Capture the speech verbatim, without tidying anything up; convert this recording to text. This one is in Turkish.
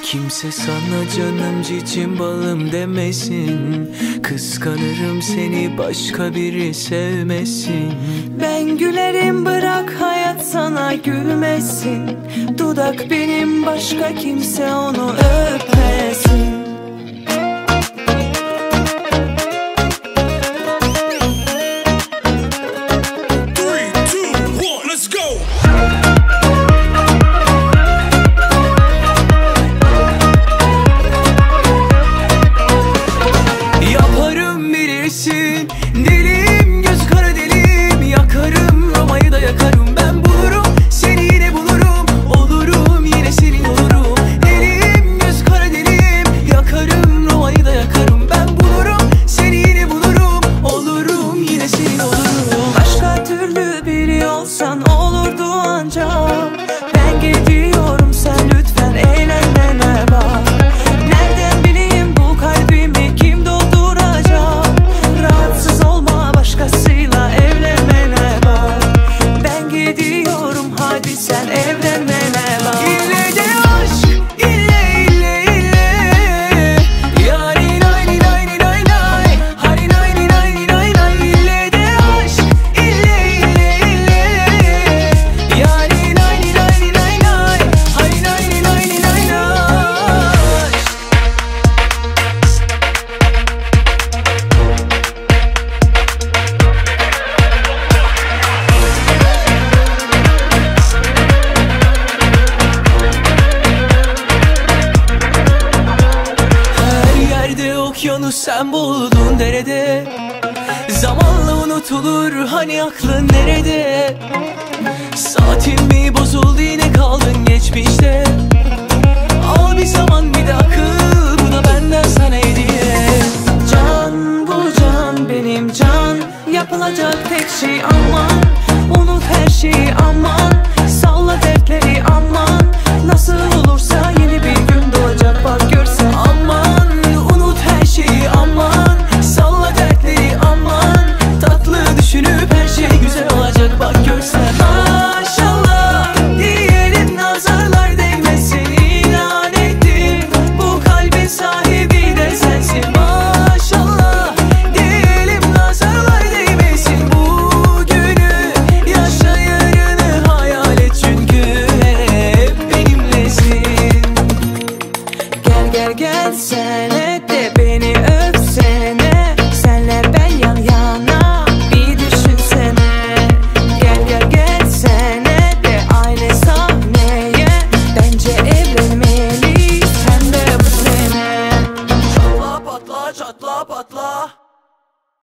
Kimse sana canım cicim balım demesin. Kıskanırım seni başka biri sevmesin. Ben gülerim bırak hayat sana gülmesin. Dudak benim başka kimse onu öpmesin. Delim göz kara delim, yakarım Roma'yı da yakarım. Ben bulurum seni yine bulurum, olurum yine senin olurum. Delim göz kara delim, yakarım Roma'yı da yakarım. Ben bulurum seni yine bulurum, olurum yine senin olurum. Başka türlü biri olsan olurdu ancak. Ben gidiyorum sen lütfen eğlenmene bak. Nereden bileyim bu kalbimi kim dolduracak? Rahatsız olma başkasıyla evlenmene bak. Ben gidiyorum hadi sen evlenmene bak. İlle de aşk, ille ille ille. Yari nay nay nay nay nay. Hani nay nay nay nay nay. İlle de aşk, ille ille ille. Yari nay nay nay nay nay. Hani nay nay nay nay nay. Her yerde okyanus sen buldun derede. Zamanla unutulur hani aklın nerede? Saatin mi bozuldu yine kaldın geçmişte.